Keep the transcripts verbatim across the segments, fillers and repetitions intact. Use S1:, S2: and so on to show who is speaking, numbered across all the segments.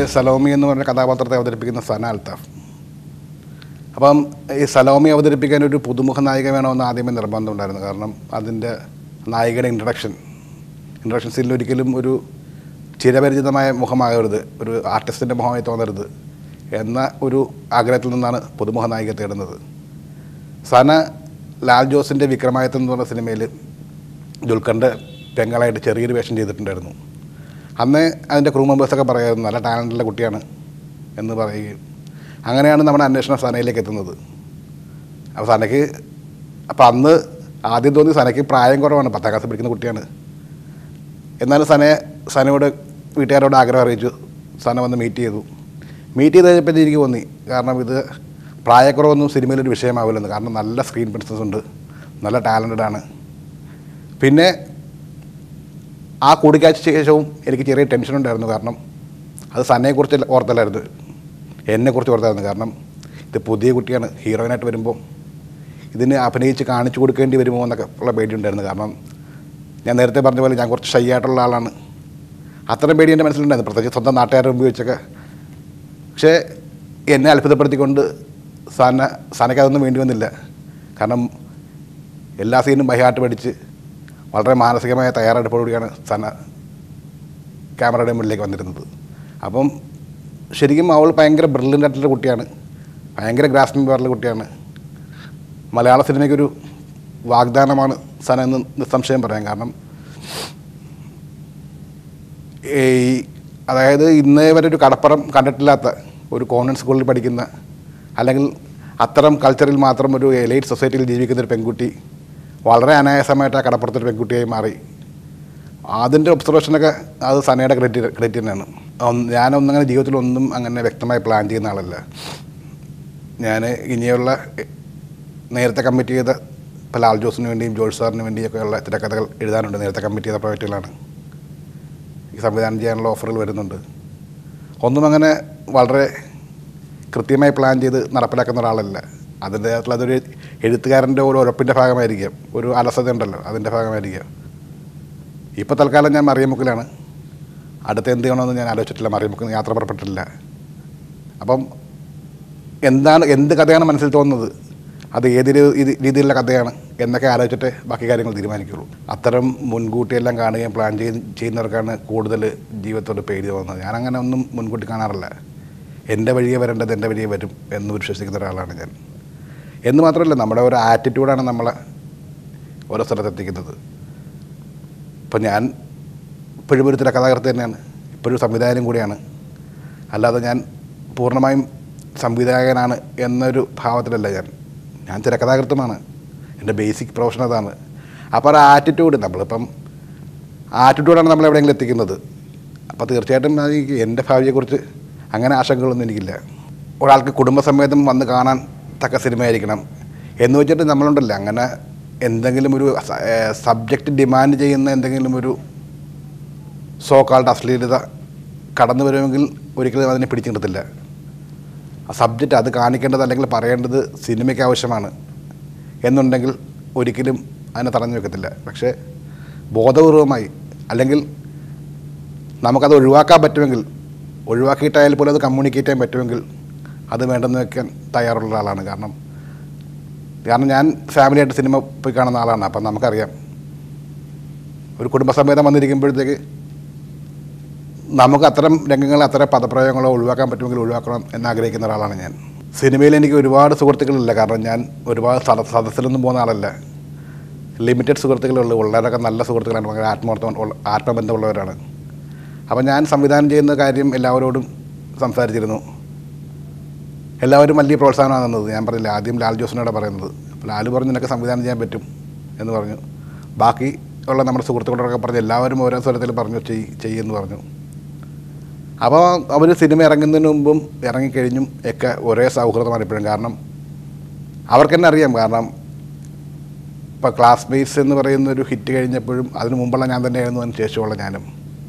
S1: സലോമി എന്ന് പറഞ്ഞ കഥാപാത്രത്തെ അവതരിപ്പിക്കുന്ന സന അൽത്താഫ്. അപ്പം ഈ സലോമി അവതരിപ്പിക്കാൻ ഒരു പുതുമുഖ നായിക വേണമെന്ന് ആദ്യമേ നിർബന്ധമുണ്ടായിരുന്നു. കാരണം അതിൻ്റെ നായികയുടെ ഇൻട്രഡക്ഷൻ ഇൻട്രഡക്ഷൻ സീനിൽ ഒരിക്കലും ഒരു ചിരപരിചിതമായ മുഖമാകരുത്, ഒരു ആർട്ടിസ്റ്റിൻ്റെ മുഖമായി തോന്നരുത് എന്ന ഒരു ആഗ്രഹത്തിൽ നിന്നാണ് പുതുമുഖ നായിക തേടുന്നത്. സന ലാൽ ജോസിൻ്റെ വിക്രമാദിത്യൻ എന്ന് പറഞ്ഞ സിനിമയിൽ ദുൽഖറിൻ്റെ പെങ്ങളായിട്ട് ചെറിയൊരു വേഷം ചെയ്തിട്ടുണ്ടായിരുന്നു. അന്ന് അതിൻ്റെ ക്രൂ മെമ്പേഴ്സൊക്കെ പറയുമായിരുന്നു നല്ല ടാലൻറ്റുള്ള കുട്ടിയാണ് എന്ന് പറയുകയും അങ്ങനെയാണ് നമ്മുടെ അന്വേഷണം സനയിലേക്ക് എത്തുന്നത്. അപ്പോൾ സനയ്ക്ക് അപ്പോൾ അന്ന് ആദ്യം തോന്നി സനയ്ക്ക് പ്രായം കുറവാണ്, പത്താം ക്ലാസ് പഠിക്കുന്ന കുട്ടിയാണ്. എന്നാലും സനയെ സനയോട് വീട്ടുകാരോട് ആഗ്രഹം അറിയിച്ചു. സന വന്ന് മീറ്റ് ചെയ്തു. മീറ്റ് ചെയ്ത് കഴിഞ്ഞപ്പോൾ എനിക്ക് തോന്നി കാരണം ഇത് പ്രായക്കുറവൊന്നും സിനിമയിലൊരു വിഷയമാവില്ലെന്ന്. കാരണം നല്ല സ്ക്രീൻ പ്രസൻസ് ഉണ്ട്, നല്ല ടാലൻറ്റഡ് ആണ്. പിന്നെ ആ കൂടിക്കാഴ്ചയ്ക്ക് ശേഷവും എനിക്ക് ചെറിയ ടെൻഷൻ ഉണ്ടായിരുന്നു. കാരണം അത് സനയെക്കുറിച്ച് ഓർത്തല്ലായിരുന്നു, എന്നെക്കുറിച്ച് ഓർത്തായിരുന്നു. കാരണം ഇത് പുതിയ കുട്ടിയാണ്, ഹീറോയിനായിട്ട് വരുമ്പോൾ ഇതിന് അഭിനയിച്ച് കാണിച്ചു കൊടുക്കേണ്ടി വരുമോ എന്നൊക്കെ ഉള്ള പേടിയുണ്ടായിരുന്നു. കാരണം ഞാൻ നേരത്തെ പറഞ്ഞ പോലെ ഞാൻ കുറച്ച് ഷൈ ആയിട്ടുള്ള ആളാണ്. അത്രയും പേടി എൻ്റെ മനസ്സിലുണ്ടായിരുന്നു, പ്രത്യേകിച്ച് സ്വന്തം നാട്ടുകാരുടെ മുമ്പ് വെച്ചൊക്കെ. പക്ഷേ എന്നെ അത്ഭുതപ്പെടുത്തിക്കൊണ്ട് സന സനയ്ക്ക് അതൊന്നും വേണ്ടി വന്നില്ല. കാരണം എല്ലാ സീനും ബൈഹാർട്ട് പഠിച്ച് വളരെ മാനസികമായ തയ്യാറെടുപ്പോടുകൂടിയാണ് സന ക്യാമറയുടെ മുന്നിലേക്ക് വന്നിരുന്നത്. അപ്പം ശരിക്കും അവൾ ഭയങ്കര ബ്രില്യൻ്റ് ആയിട്ടുള്ള കുട്ടിയാണ്, ഭയങ്കര ഗ്രാസ്പിംഗ് പവറുള്ള കുട്ടിയാണ്. മലയാള സിനിമയ്ക്കൊരു വാഗ്ദാനമാണ് സന എന്ന് നിസ്സംശയം പറയാം. കാരണം ഈ അതായത് ഇന്നേ വരെ ഒരു കടപ്പുറം കണ്ടിട്ടില്ലാത്ത ഒരു കോൺവെൻറ്റ് സ്കൂളിൽ പഠിക്കുന്ന അല്ലെങ്കിൽ അത്തരം കൾച്ചറിൽ മാത്രം ഒരു എലൈറ്റ് സൊസൈറ്റിയിൽ ജീവിക്കുന്നൊരു പെൺകുട്ടി വളരെ അനായാസമായിട്ട് ആ കടപ്പുറത്തൊരു പെൺകുട്ടിയായി മാറി. അതിൻ്റെ ഒബ്സർവേഷനൊക്കെ അത് സനയുടെ ക്രെഡിറ്റ് ക്രെഡിറ്റ് തന്നെയാണ്. ഞാനൊന്നങ്ങനെ ജീവിതത്തിലൊന്നും അങ്ങനെ വ്യക്തമായി പ്ലാൻ ചെയ്യുന്ന ആളല്ല. ഞാൻ ഇനിയുള്ള നേരത്തെ കമ്മിറ്റ് ചെയ്ത ഇപ്പോൾ ലാൽ ജോസിന് വേണ്ടിയും ജോർജ് സാറിന് വേണ്ടിയൊക്കെയുള്ള തിരക്കഥകൾ എഴുതാനുണ്ട്. നേരത്തെ കമ്മിറ്റ് ചെയ്ത പ്രോജക്റ്റുകളാണ്. ഈ സംവിധാനം ചെയ്യാനുള്ള ഓഫറുകൾ വരുന്നുണ്ട്. ഒന്നും അങ്ങനെ വളരെ കൃത്യമായി പ്ലാൻ ചെയ്ത് നടപ്പിലാക്കുന്ന ഒരാളല്ല. അതിൻ്റെ അതൊരു എഴുത്തുകാരൻ്റെ ഒരു ഉറപ്പിൻ്റെ ഭാഗമായിരിക്കാം, ഒരു അലസത ഉണ്ടല്ലോ അതിൻ്റെ ഭാഗമായിരിക്കാം. ഇപ്പോൾ തൽക്കാലം ഞാൻ മറിയമുക്കിലാണ്. അടുത്ത എന്ത് ചെയ്യണമെന്ന് ഞാൻ ആലോചിച്ചിട്ടില്ല, മറിയമുക്കിൽ യാത്ര പുറപ്പെട്ടിട്ടില്ല. അപ്പം എന്താണ് എന്ത് കഥയാണ് മനസ്സിൽ തോന്നുന്നത്, അത് ഏത് രീതിയിലുള്ള കഥയാണ് എന്നൊക്കെ ആലോചിച്ചിട്ട് ബാക്കി കാര്യങ്ങൾ തീരുമാനിക്കുള്ളൂ. അത്തരം മുൻകൂട്ടിയെല്ലാം കാണുകയും പ്ലാൻ ചെയ്ത് ചെയ്യുന്നവർക്കാണ് കൂടുതൽ ജീവിതത്തോട് പേടി തോന്നുന്നത്. ഞാനങ്ങനെ ഒന്നും മുൻകൂട്ടി കാണാറില്ല. എൻ്റെ വഴിയെ വരേണ്ടത് എൻ്റെ വഴിയെ വരും എന്ന് വിശ്വസിക്കുന്ന ഒരാളാണ് ഞാൻ. എന്ന് മാത്രമല്ല, നമ്മുടെ ഒരു ആറ്റിറ്റ്യൂഡാണ് നമ്മളെ ഓരോ സ്ഥലത്തെത്തിക്കുന്നത്. ഇപ്പം ഞാൻ ഇപ്പോഴും ഒരു തിരക്കഥാകൃത്ത് തന്നെയാണ്, ഇപ്പോഴും സംവിധായകനും കൂടിയാണ്. അല്ലാതെ ഞാൻ പൂർണ്ണമായും സംവിധായകനാണ് എന്നൊരു ഭാവത്തിലല്ല ഞാൻ. ഞാൻ തിരക്കഥാകൃത്തുമാണ്, എൻ്റെ ബേസിക് പ്രൊഫഷൻ അതാണ്. അപ്പോൾ ആ ആറ്റിറ്റ്യൂഡ് നമ്മളിപ്പം ആറ്റിറ്റ്യൂഡാണ് നമ്മളെവിടെയെങ്കിലും എത്തിക്കുന്നത്. അപ്പോൾ തീർച്ചയായിട്ടും എനിക്ക് എൻ്റെ ഭാവിയെക്കുറിച്ച് അങ്ങനെ ആശങ്കകളൊന്നും എനിക്കില്ല. ഒരാൾക്ക് കുടുംബസമേതം വന്ന് കാണാൻ തക്ക സിനിമയായിരിക്കണം എന്ന് വെച്ചിട്ട് നമ്മളുണ്ടല്ലോ അങ്ങനെ എന്തെങ്കിലും ഒരു സബ്ജക്റ്റ് ഡിമാൻഡ് ചെയ്യുന്ന എന്തെങ്കിലും ഒരു സോ കാൾഡ് അശ്ലീലത കടന്നു വരുമെങ്കിൽ ഒരിക്കലും അതിനെ പിടിച്ചു നിർത്തില്ല. ആ സബ്ജക്റ്റ് അത് കാണിക്കേണ്ടത് അല്ലെങ്കിൽ പറയേണ്ടത് സിനിമയ്ക്ക് ആവശ്യമാണ് എന്നുണ്ടെങ്കിൽ ഒരിക്കലും അതിനെ തടഞ്ഞു വെക്കത്തില്ല. പക്ഷേ ബോധപൂർവമായി അല്ലെങ്കിൽ നമുക്കത് ഒഴിവാക്കാൻ പറ്റുമെങ്കിൽ, ഒഴിവാക്കിയിട്ടായാലും പോലും അത് കമ്മ്യൂണിക്കേറ്റ് ചെയ്യാൻ പറ്റുമെങ്കിൽ അത് വേണ്ടെന്ന് വെക്കാൻ തയ്യാറുള്ള ആളാണ്. കാരണം കാരണം ഞാൻ ഫാമിലിയായിട്ട് സിനിമ പോയി കാണുന്ന ആളാണ്. അപ്പം നമുക്കറിയാം ഒരു കുടുംബസമേതം വന്നിരിക്കുമ്പോഴത്തേക്ക് നമുക്ക് അത്തരം രംഗങ്ങൾ അത്തരം പദപ്രയോഗങ്ങളോ ഒഴിവാക്കാൻ പറ്റുമെങ്കിൽ ഒഴിവാക്കണം എന്നാഗ്രഹിക്കുന്ന ഒരാളാണ് ഞാൻ. സിനിമയിൽ എനിക്ക് ഒരുപാട് സുഹൃത്തുക്കളില്ല. കാരണം ഞാൻ ഒരുപാട് സദ സദസ്സിലൊന്നും പോകുന്ന ആളല്ല. ലിമിറ്റഡ് സുഹൃത്തുക്കളുള്ളൂ. വളരെയൊക്കെ നല്ല സുഹൃത്തുക്കളാണ്, വളരെ ആത്മാർത്ഥം ആത്മബന്ധമുള്ളവരാണ്. അപ്പം ഞാൻ സംവിധാനം ചെയ്യുന്ന കാര്യം എല്ലാവരോടും സംസാരിച്ചിരുന്നു. എല്ലാവരും വലിയ പ്രോത്സാഹനമാണ് തന്നത്. ഞാൻ പറഞ്ഞില്ല, ആദ്യം ലാൽ ജോസിനോട് പറയുന്നത്. അപ്പോൾ ലാൽ പറഞ്ഞു നിനക്ക് സംവിധാനം ചെയ്യാൻ പറ്റും എന്ന് പറഞ്ഞു. ബാക്കി ഉള്ള നമ്മുടെ സുഹൃത്തുക്കളോടൊക്കെ പറഞ്ഞ് എല്ലാവരും ഓരോ സ്ഥലത്തിൽ പറഞ്ഞു ചെയ് ചെയ്യുമെന്ന് പറഞ്ഞു. അപ്പോൾ അവർ സിനിമ ഇറങ്ങുന്നതിന് മുമ്പും ഇറങ്ങിക്കഴിഞ്ഞും ഒക്കെ ഒരേ സൗഹൃദമാണ് ഇപ്പോഴും. കാരണം അവർക്ക് തന്നെ അറിയാം. കാരണം ഇപ്പോൾ ക്ലാസ്മേറ്റ്സ് എന്ന് പറയുന്നൊരു ഹിറ്റ് കഴിഞ്ഞപ്പോഴും അതിന് മുമ്പുള്ള ഞാൻ തന്നെയായിരുന്നു, അതിന് ശേഷമുള്ള ഞാനും.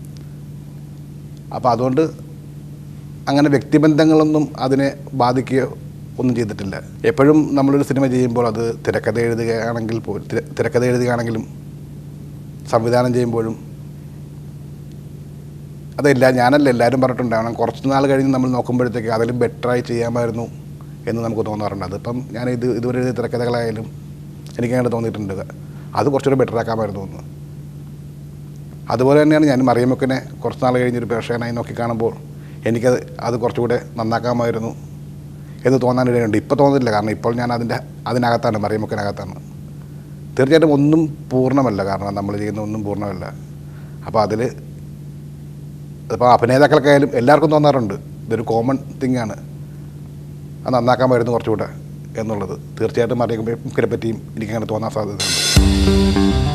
S1: അപ്പോൾ അതുകൊണ്ട് അങ്ങനെ വ്യക്തിബന്ധങ്ങളൊന്നും അതിനെ ബാധിക്കുകയോ ഒന്നും ചെയ്തിട്ടില്ല. എപ്പോഴും നമ്മളൊരു സിനിമ ചെയ്യുമ്പോൾ അത് തിരക്കഥ എഴുതുകയാണെങ്കിൽ പോലും തിരക്കഥ എഴുതുകയാണെങ്കിലും സംവിധാനം ചെയ്യുമ്പോഴും അതല്ല ഞാനല്ല എല്ലാവരും പറഞ്ഞിട്ടുണ്ടാവണം കുറച്ച് നാൾ കഴിഞ്ഞ് നമ്മൾ നോക്കുമ്പോഴത്തേക്ക് അതിലും ബെറ്ററായി ചെയ്യാമായിരുന്നു എന്ന് നമുക്ക് തോന്നാറുണ്ട്. അതിപ്പം ഞാൻ ഇത് ഇതുവരെ എഴുതിയ തിരക്കഥകളായാലും എനിക്കങ്ങനെ തോന്നിയിട്ടുണ്ട് അത് കുറച്ചുകൂടെ ബെറ്റർ ആക്കാമായിരുന്നു എന്ന്. അതുപോലെ തന്നെയാണ് ഞാൻ മറിയമുക്കിനെ കുറച്ച് നാൾ കഴിഞ്ഞൊരു പ്രേക്ഷകനായി നോക്കി കാണുമ്പോൾ എനിക്കത് അത് കുറച്ചുകൂടെ നന്നാക്കാമായിരുന്നു എന്ന് തോന്നാനിടയുണ്ട്. ഇപ്പോൾ തോന്നുന്നില്ല, കാരണം ഇപ്പോൾ ഞാൻ അതിൻ്റെ അതിനകത്താണ്, മറിയമുക്കിനകത്താണ്. തീർച്ചയായിട്ടും ഒന്നും പൂർണ്ണമല്ല, കാരണം നമ്മൾ ചെയ്യുന്ന ഒന്നും പൂർണ്ണമല്ല. അപ്പോൾ അതിൽ ഇപ്പോൾ അഭിനേതാക്കൾക്കായാലും എല്ലാവർക്കും തോന്നാറുണ്ട് ഇതൊരു കോമൺ തിങ്ങാണ്, അത് നന്നാക്കാമായിരുന്നു കുറച്ചുകൂടെ എന്നുള്ളത്. തീർച്ചയായിട്ടും മറിയമുക്കിനെ പറ്റിയും എനിക്കങ്ങനെ തോന്നാൻ സാധ്യതയുണ്ട്.